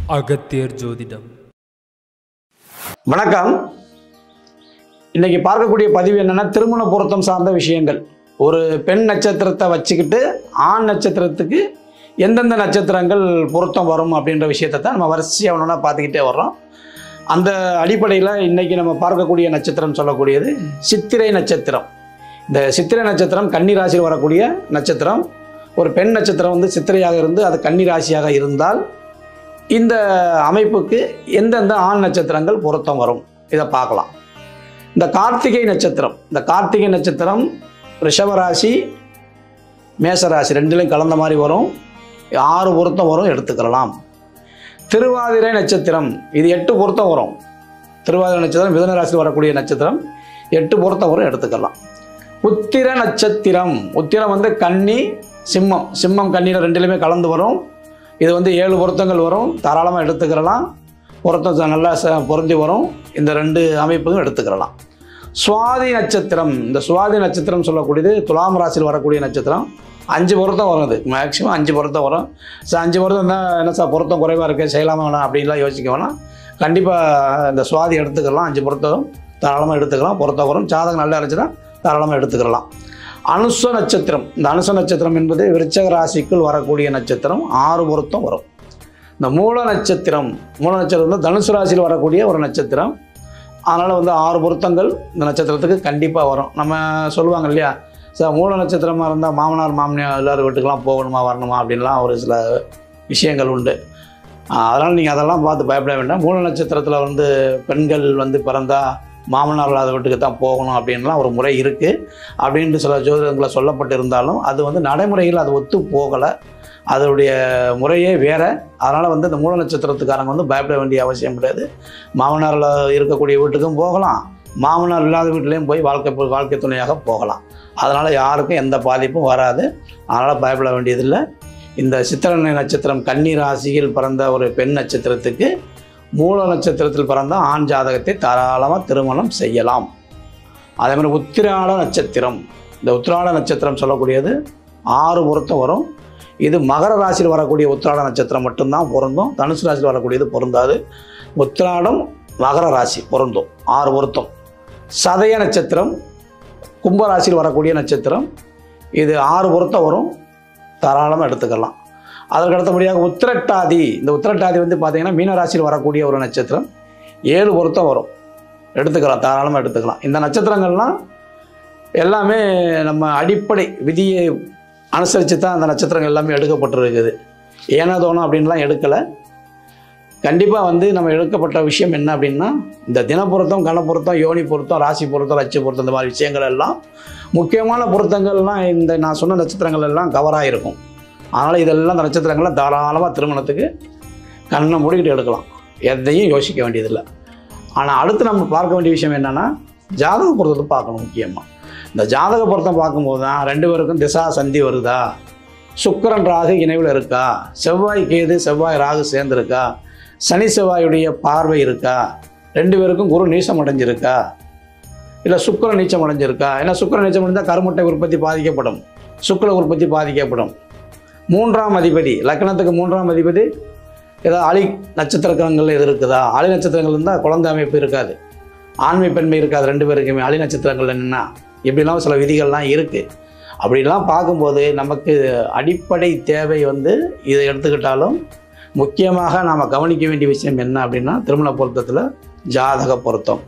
அகத்தியர் ஜோதிடம். வணக்கம். இன்னைக்கு பார்க்கக்கூடிய பதிவு என்னன்னா, திருமண பொருத்தம் சார்ந்த விஷயங்கள். ஒரு பெண் நட்சத்திரத்தை வச்சுக்கிட்டு ஆண் நட்சத்திரத்துக்கு எந்தெந்த நட்சத்திரங்கள் பொருத்தம் வரும் அப்படின்ற விஷயத்தை தான் நம்ம வரிசையாக ஒன்றா பார்த்துக்கிட்டே வர்றோம். அந்த அடிப்படையில் இன்னைக்கு நம்ம பார்க்கக்கூடிய நட்சத்திரம் சொல்லக்கூடியது சித்திரை நட்சத்திரம். இந்த சித்திரை நட்சத்திரம் கன்னி ராசியில் வரக்கூடிய நட்சத்திரம். ஒரு பெண் நட்சத்திரம் வந்து சித்திரையாக இருந்து அது கன்னி ராசியாக இருந்தால் இந்த அமைப்புக்கு எந்தெந்த ஆண் நட்சத்திரங்கள் பொருத்தம் வரும் இதை பார்க்கலாம். இந்த கார்த்திகை நட்சத்திரம் ரிஷபராசி மேசராசி ரெண்டுலையும் கலந்த மாதிரி வரும். 6 பொருத்தம் வரும், எடுத்துக்கலாம். திருவாதிரை நட்சத்திரம் இது 8 பொருத்தம் வரும். திருவாதிரை நட்சத்திரம் மிதுன ராசியில் வரக்கூடிய நட்சத்திரம் 8 பொருத்தம் வரும், எடுத்துக்கலாம். உத்திர நட்சத்திரம் வந்து கன்னி சிம்மம் கன்னியில் ரெண்டுலையுமே கலந்து வரும். இது வந்து 7 பொருத்தங்கள் வரும், தாராளமாக எடுத்துக்கிறலாம். பொருத்தம் நல்லா பொருந்தி வரும். இந்த 2 அமைப்பும் எடுத்துக்கிறலாம். சுவாதி நட்சத்திரம், இந்த சுவாதி நட்சத்திரம் சொல்லக்கூடியது துலாம் ராசியில் வரக்கூடிய நட்சத்திரம். 5 பொருத்தம் வரும். இது மேக்ஸிமம் 5 பொருத்தம் வரும். 5 பொருத்தம் தான் என்ன சார் பொருத்தம் குறைவாக இருக்குது செய்யலாமா வேணாம் அப்படின்லாம் யோசிக்க வேணாம். கண்டிப்பாக இந்த சுவாதி எடுத்துக்கலாம். 5 பொருத்தம் தாராளமாக எடுத்துக்கலாம். பொருத்தம் வரும். ஜாதகம் நல்லா இருந்துச்சுன்னா தாராளமாக எடுத்துக்கலாம். அனுச நட்சத்திரம், இந்த அனுச நட்சத்திரம் என்பது விருச்சக ராசிக்குள் வரக்கூடிய நட்சத்திரம். 6 பொருத்தம் வரும். இந்த மூல நட்சத்திரம் வந்து தனுசு ராசியில் வரக்கூடிய ஒரு நட்சத்திரம். அதனால் வந்து 6 பொருத்தங்கள் இந்த நட்சத்திரத்துக்கு கண்டிப்பாக வரும். நம்ம சொல்லுவாங்க இல்லையா சார், மூல நட்சத்திரமாக இருந்தால் மாமனார் மாமியார் எல்லோரும் வீட்டுக்கெலாம் போகணுமா வரணுமா அப்படின்லாம் ஒரு சில விஷயங்கள் உண்டு. அதனால் நீங்கள் அதெல்லாம் பார்த்து பயப்பட வேண்டாம். மூல நட்சத்திரத்தில் வந்து பெண்கள் வந்து பிறந்தால் மாமனார் இல்லாத வீட்டுக்கு தான் போகணும் அப்படின்லாம் ஒரு முறை இருக்குது அப்படின்ட்டு சில ஜோதிடங்களை சொல்லப்பட்டு இருந்தாலும் அது வந்து நடைமுறையில் அது ஒத்து போகலை. அதனுடைய முறையே வேறு. அதனால் வந்து இந்த மூல நட்சத்திரத்துக்காரங்க வந்து பயப்பட வேண்டிய அவசியம் கிடையாது. மாமனாரில் இருக்கக்கூடிய வீட்டுக்கும் போகலாம், மாமனார் இல்லாத வீட்டிலையும் போய் வாழ்க்கை துணையாக போகலாம். அதனால் யாருக்கும் எந்த பாதிப்பும் வராது. அதனால் பயப்பட வேண்டியதில்லை. இந்த சித்திரை நட்சத்திரம் கன்னி ராசியில் பிறந்த ஒரு பெண் நட்சத்திரத்துக்கு மூல நட்சத்திரத்தில் பிறந்த ஆண் ஜாதகத்தை தாராளமாக திருமணம் செய்யலாம். அதே மாதிரி உத்திராட நட்சத்திரம், இந்த உத்திராட நட்சத்திரம் சொல்லக்கூடியது 6 பொருத்தம் வரும். இது மகர ராசியில் வரக்கூடிய உத்திராட நட்சத்திரம் மட்டும்தான் பொருந்தும். தனுசு ராசியில் வரக்கூடியது பொருந்தாது. உத்திராடம் மகர ராசி பொருந்தும், 6 பொருத்தம். சதய நட்சத்திரம் கும்பராசியில் வரக்கூடிய நட்சத்திரம். இது 6 பொருத்தம் வரும், தாராளமாக எடுத்துக்கலாம். அதற்கு அடுத்தபடியாக உத்திரட்டாதி, இந்த உத்திரட்டாதி வந்து பார்த்திங்கன்னா மீனராசியில் வரக்கூடிய ஒரு நட்சத்திரம். 7 பொருத்தம் வரும், எடுத்துக்கலாம், தாராளமாக எடுத்துக்கலாம். இந்த நட்சத்திரங்கள்லாம் எல்லாமே நம்ம அடிப்படை விதியை அனுசரித்து தான் அந்த நட்சத்திரங்கள் எல்லாமே எடுக்கப்பட்டிருக்குது. ஏனதோணும் அப்படின்லாம் எடுக்கலை. கண்டிப்பாக வந்து நம்ம எடுக்கப்பட்ட விஷயம் என்ன அப்படின்னா, இந்த தினப்பொருத்தம் கணப்பொருத்தம் யோனி பொருத்தம் ராசி பொருத்தம் லட்ச பொருத்தம் இந்த மாதிரி விஷயங்கள் எல்லாம் முக்கியமான பொருத்தங்கள்லாம் இந்த நான் சொன்ன நட்சத்திரங்கள் எல்லாம் கவராக இருக்கும். அதனால் இதெல்லாம் அந்த நட்சத்திரங்கள்லாம் தாராளமாக திருமணத்துக்கு கண்ணை மூடிக்கிட்டு எடுக்கலாம். எதையும் யோசிக்க வேண்டியதில்லை. ஆனால் அடுத்து நம்ம பார்க்க வேண்டிய விஷயம் என்னென்னா, ஜாதக பொருத்தத்தை பார்க்கணும். முக்கியமாக இந்த ஜாதக பொருத்தம் பார்க்கும்போது தான் 2 பேருக்கும் திசா சந்தி வருதா, சுக்கிரன் ராகு இணைவில் இருக்கா, செவ்வாய் கேது செவ்வாய் ராகு சேர்ந்துருக்கா, சனி செவ்வாயுடைய பார்வை இருக்கா, 2 பேருக்கும் குரு நீச்சம் அடைஞ்சிருக்கா, இல்லை சுக்கிரன் நீச்சம் அடைஞ்சிருக்கா. ஏன்னா சுக்கிரன் நீச்சம் அடைஞ்சால் கருமுட்டை உற்பத்தி பாதிக்கப்படும், சுக்கிர உற்பத்தி பாதிக்கப்படும். 3ஆம் அதிபதி லக்னத்துக்கு 3ஆம் அதிபதி ஏதாவது அலி நட்சத்திரங்கள் எது இருக்குதா, அலி நட்சத்திரங்கள் இருந்தால் குழந்தை அமைப்பு இருக்காது, ஆண்மை பெண்மை இருக்காது. 2 பேருக்குமே அலி நட்சத்திரங்கள் என்னென்னா இப்படிலாம் சில விதிகள்லாம் இருக்குது. அப்படிலாம் பார்க்கும்போது நமக்கு அடிப்படை தேவை வந்து இதை எடுத்துக்கிட்டாலும் முக்கியமாக நாம் கவனிக்க வேண்டிய விஷயம் என்ன அப்படின்னா, திருமண பொருத்தத்தில் ஜாதக பொருத்தம்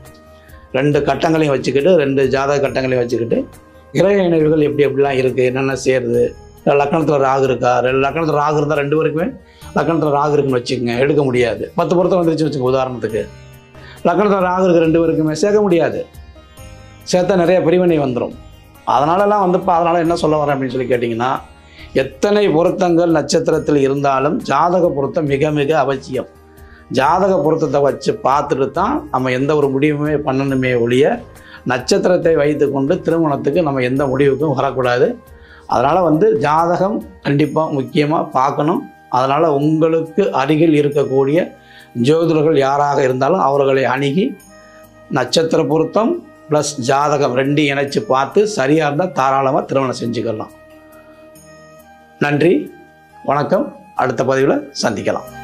2 கட்டங்களையும் வச்சுக்கிட்டு 2 ஜாதக கட்டங்களையும் வச்சுக்கிட்டு கிரக இணைவுகள் எப்படிலாம் இருக்குது, என்னென்ன சேருது, லக்னத்தில் ராகு இருக்கா, லக்னத்தில் ராகு இருந்தால் 2 பேருக்குமே லக்னத்தில் ராகு இருக்குன்னு வச்சுக்கோங்க, எடுக்க முடியாது. 10 பொருத்தம் வந்துருச்சு வச்சுக்கோங்க. உதாரணத்துக்கு லக்னத்தில் ராகு இருக்குது 2 பேருக்குமே சேர்க்க முடியாது. சேர்த்தா நிறைய பிரிவினை வந்துடும். அதனாலலாம் வந்து இப்போ அதனால் என்ன சொல்ல வரேன் அப்படின்னு சொல்லி கேட்டிங்கன்னா, எத்தனை பொருத்தங்கள் நட்சத்திரத்தில் இருந்தாலும் ஜாதக பொருத்தம் மிக மிக அவசியம். ஜாதக பொருத்தத்தை வச்சு பார்த்துட்டு தான் நம்ம எந்த ஒரு முடிவுமே பண்ணணுமே ஒழிய நட்சத்திரத்தை வைத்து கொண்டு திருமணத்துக்கு நம்ம எந்த முடிவுக்கும் வரக்கூடாது. அதனால் வந்து ஜாதகம் கண்டிப்பாக முக்கியமாக பார்க்கணும். அதனால் உங்களுக்கு அருகில் இருக்கக்கூடிய ஜோதிடர்கள் யாராக இருந்தாலும் அவர்களை அணுகி நட்சத்திர பொருத்தம் ப்ளஸ் ஜாதகம் 2 இணைச்சு பார்த்து சரியாக இருந்தால் தாராளமாக திருமணம் செஞ்சுக்கலாம். நன்றி, வணக்கம். அடுத்த பதிவில் சந்திக்கலாம்.